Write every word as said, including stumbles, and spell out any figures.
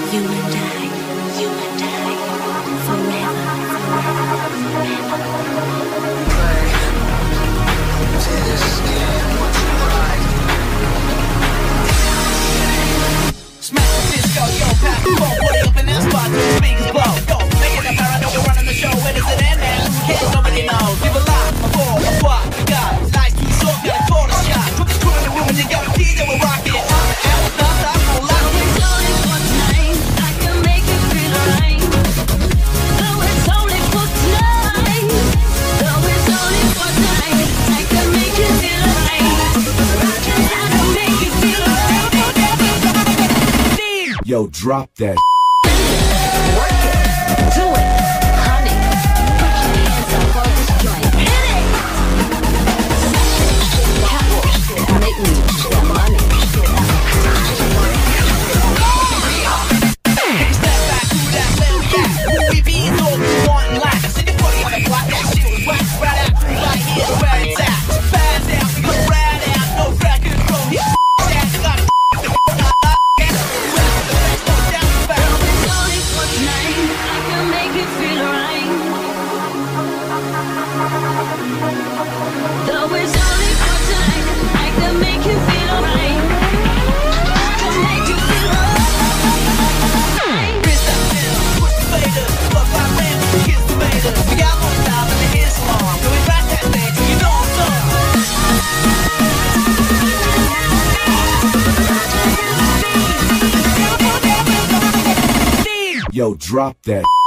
You and I, you and I, forever, forever, forever. Say this again, what you like. Smack the disco, yo, pass the phone, put it up in that spot, speakers blow. Yo, make it up, I know we're running the show, when is it end, man? Who cares, nobody knows. Give a lot, a four, a what, we got life too short, got a quarter shot. Put the crew in the room and you got a key, then we're rocking. Yo, drop that. Work it, do it, honey. Put your hands up for this joint. Hit it! Catwalk, make me that money. Take a step back, do that, where we at? Who we be is all we want in life. See the body on the block, that shit was whack. Right after we right here's where it's at. Bad down, we gon' ride out, no crack control. Hit down, you got Yo, drop that.